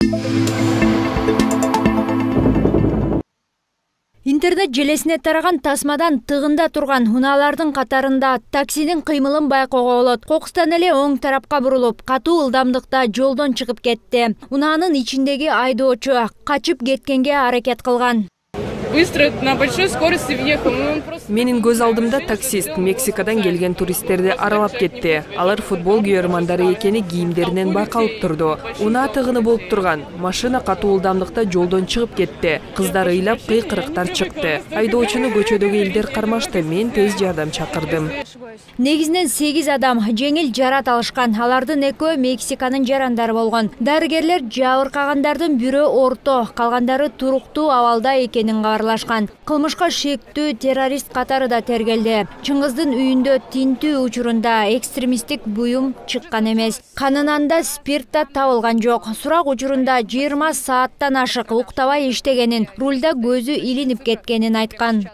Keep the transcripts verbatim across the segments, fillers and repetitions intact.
Интернет желесине тараган тасмадан тыгында турган унаалардын катарында таксинин кыймылын байкоого болот. Кокустан эле оң тарапка бурулуп, катуу ылдамдыкта жолдон чыгып кетти. Унаанын ичиндеги айдоочу качып кеткенге аракет кылган. Быстро на большой скорости въехал. Менин көз алдымда таксист Мексикадан келген туристтерди аралап кетти. Алар футбол күйөрмандары экени кийимдеринен байкалып турду. Унаа тыгыны болуп турган. Машина катуу ылдамдыкта жолдон чыгып кетти. Кыздар ыйлап кыйкырыктар чыкты. Айдоочуну көчөдөгү элдер кармашты. Мен тез жардам чакырдым. Негизинен сегиз адам жеңил жарат алышкан. Алардын экөө Мексиканын жарандары болгон. Дарыгерлер жабыркагандардын бирөө орто, калгандары туруктуу абалда экенин кабарлашкан. Кылмышка шектүү террорист катары да тергелди. Чыңгыздын үйүндө тинтүү учурунда экстремисттик буюм чыккан эмес. Канынан да спирт да табылган жок. Сурак учурунда жыйырма сааттан ашык уктабай иштегенин, рульда көзү илинип кеткенин айткан.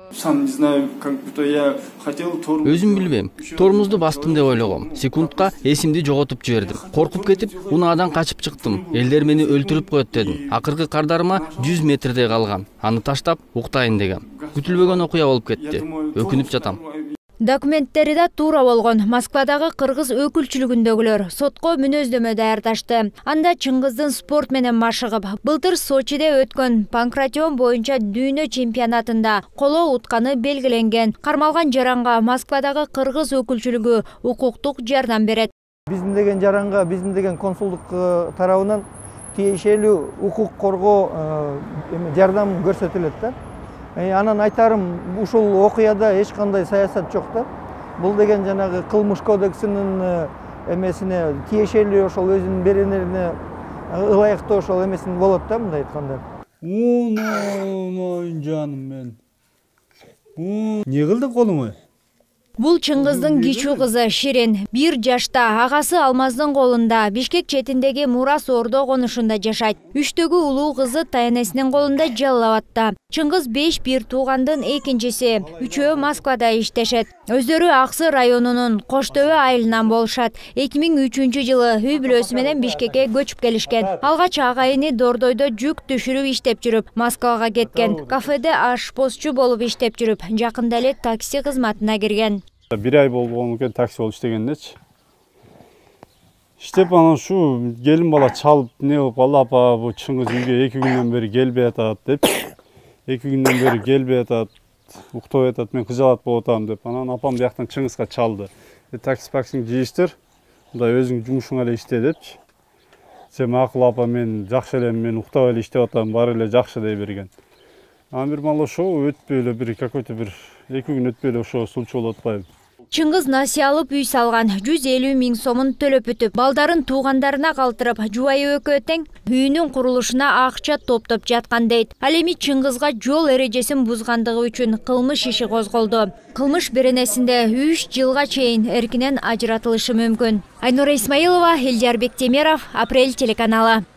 Өзүм билбейм. Тормозду бастым деп ойлогом. Секундка эсимди жоготуп жибердим. Коркуп кетип, унаадан качып чыктым. Элдер мени өлтүрүп коет дедим. Акыркы кардарыма жүз метрдей калгам. Аны таштап уктайын дегем. Күтүлбөгөн окуя болуп кетти. Өкүнүп жатам. Документтери да туура болгон. Москвадагы кыргыз өкүлчүлүгүндөгүлөр сотко мүнөздөмө даярдашты. Анда Чыңгыздын спорт менен машыгып, былтыр Сочиде өткөн панкратион боюнча дүйнө чемпионатында коло утканы белгиленген. Кармалган жаранга Москвадагы кыргыз өкүлчүлүгү укуктук жардам берет. Биздин деген жаранга, биздин деген консулдук тарабынан тиешелүү укук коргоо жардам көрсөтүлөт да. Анан айтарым, ушул окуяда эч кандай саясат жок да. Бул деген жанагы кылмыш кодексинин эмесине тиешелүү ошол өзүнүн беренелерине ылайыктуу ошол эмесин болот да, мындай айтканда. Ой, жаным мен. Не кылдың колуңа? Бул Чыңгыздын кичүү кызы Ширин. Бир жашта агасы Алмаздын колунда Бишкек четиндеги Мурас Ордо конушунда жашайт. Үчтөгү улуу кызы Таянесинин колунда Жалал Абадта. Чыңгыз беш бир туугандын экинчиси. Үчөө Москвада иштешет. Өздөрү Аксы районунун Коштөбө айылынан болушат. эки миң үчүнчү жылы үй бүлөсү менен Бишкекке көчүп келишкен. Алгач агайыны Дордойдо жүк түшүрүп иштеп жүрүп, Москвага кеткен. Кафеде ашпозчу болуп иштеп жүрүп, жакында эле такси кызматына кирген. Bir ay болуп экен такси болуп иштегеннечи. Иштеп анан ушу келин бала чалып не кылып ал апа бу Чыңгыз үйгө эки күндөн бери келбей атат деп. эки күндөн бери келбей атат, уктабай атат, мен кыжалат болуп атам деп. Анан апам бияктан Чыңгызга чалды. Такси таксиң жийиштер, мындай өзүң жумушуңа эле иште депчи. Сен макул апа, мен жакшы элем, мен уктабай эле иштеп атам, баары эле жакшы дей берген. Анан бир мал ошо өтпөй эле бир какой-то бир эки күн өтпөй эле ошо случай болуп атпайбы. Чыңгыз насыя алып үй салган, жүз элүү миң сомун төлөп бүтүп, балдарын туугандарына калтырып, жубайы экөө тең үйүнүн курулушуна акча топтоп жаткан дейт. Ал эми Чыңгызга жол эрежесин бузгандыгы үчүн кылмыш иши козголду. Кылмыш беренесинде үч жылга чейин эркинен ажыратылышы мүмкүн. Айнура Исмаилова, Элдиар Бектемиров, Апрель телеканалы.